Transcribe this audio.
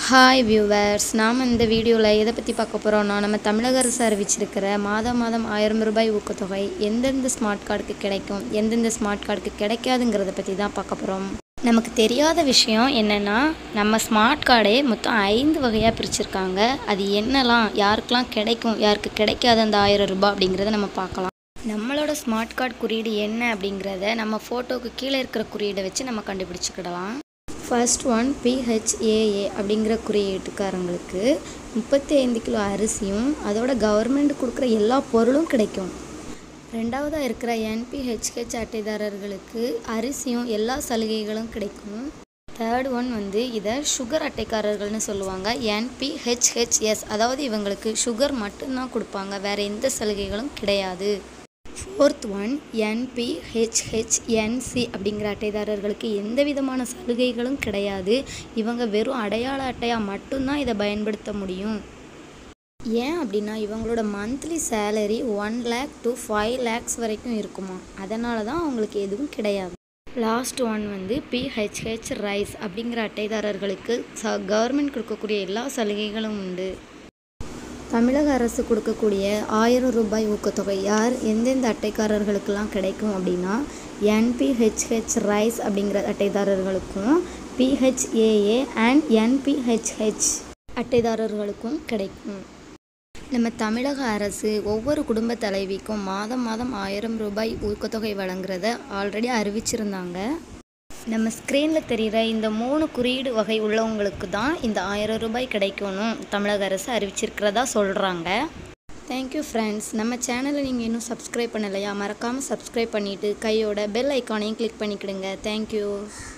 Hi viewers, நாம் இந்த வீடியோவில் எதை பற்றி பார்க்க போகிறோம்னா, நம்ம தமிழக அரசு அறிவிச்சிருக்கிற மாதம் 1000 ரூபாய் ஊக்கத்தொகை எந்தெந்த ஸ்மார்ட் கார்டுக்கு கிடைக்கும், எந்தெந்த ஸ்மார்ட் கார்டுக்கு கிடைக்காதுங்கிறத பற்றி தான் பார்க்க போகிறோம். நமக்கு தெரியாத விஷயம் என்னென்னா, நம்ம ஸ்மார்ட் கார்டே மொத்தம் 5 வகையாக பிரிச்சுருக்காங்க. அது என்னெல்லாம், யாருக்கெல்லாம் கிடைக்கும், யாருக்கு கிடைக்காது அந்த 1000 ரூபாய் அப்படிங்கிறத நம்ம பார்க்கலாம். நம்மளோட ஸ்மார்ட் கார்டு குறியீடு என்ன அப்படிங்கிறத நம்ம ஃபோட்டோவுக்கு கீழே இருக்கிற குறியீடை வச்சு நம்ம கண்டுபிடிச்சிக்கிடலாம். ஃபர்ஸ்ட் ஒன் PHAA அப்படிங்கிற குறியீட்டுக்காரங்களுக்கு 35 கிலோ அரிசியும் அதோட கவர்மெண்ட் கொடுக்குற எல்லா பொருளும் கிடைக்கும். ரெண்டாவதாக இருக்கிற NPHH அட்டைதாரர்களுக்கு அரிசியும் எல்லா சலுகைகளும் கிடைக்கும். தேர்ட் ஒன் இதை சுகர் அட்டைக்காரர்கள்னு சொல்லுவாங்க, NPHHS, அதாவது இவங்களுக்கு சுகர் மட்டும்தான் கொடுப்பாங்க, வேறு எந்த சலுகைகளும் கிடையாது. ஃபோர்த் ஒன் NPHHNC அப்படிங்கிற அட்டைதாரர்களுக்கு எந்த விதமான சலுகைகளும் கிடையாது. இவங்க வெறும் அடையாள அட்டையாக மட்டும்தான் இதை பயன்படுத்த முடியும். ஏன் அப்படின்னா, இவங்களோட monthly salary 1 lakh to 5 lakhs வரைக்கும் இருக்குமா, அதனால தான் அவங்களுக்கு எதுவும் கிடையாது. லாஸ்ட் ஒன் PHH ரைஸ் அப்படிங்கிற அட்டைதாரர்களுக்கு கவர்மெண்ட் கொடுக்கக்கூடிய எல்லா சலுகைகளும் உண்டு. தமிழக அரசு கொடுக்கக்கூடிய 1000 ரூபாய் ஊக்கத்தொகை யார் எந்தெந்த அட்டைக்காரர்களுக்கெல்லாம் கிடைக்கும் அப்படின்னா, NPHH ரைஸ் அப்படிங்கிற அட்டைதாரர்களுக்கும் PHAA அண்ட் NPHH அட்டைதாரர்களுக்கும் கிடைக்கும். நம்ம தமிழக அரசு ஒவ்வொரு குடும்ப தலைவிக்கும் மாதம் 1000 ரூபாய் ஊக்கத்தொகை வழங்குறத ஆல்ரெடி அறிவிச்சிருந்தாங்க. நம்ம ஸ்க்ரீனில் தெரிகிற இந்த 3 குறியீடு வகை உள்ளவங்களுக்கு தான் இந்த 1000 ரூபாய் கிடைக்கணும் தமிழக அரசு அறிவிச்சிருக்கிறதா சொல்கிறாங்க. Thank you friends. நம்ம சேனலை நீங்கள் இன்னும் சப்ஸ்கிரைப் பண்ணலையா, மறக்காமல் சப்ஸ்கிரைப் பண்ணிவிட்டு கையோட பெல் ஐக்கானையும் கிளிக் பண்ணிக்கிடுங்க. தேங்க்யூ.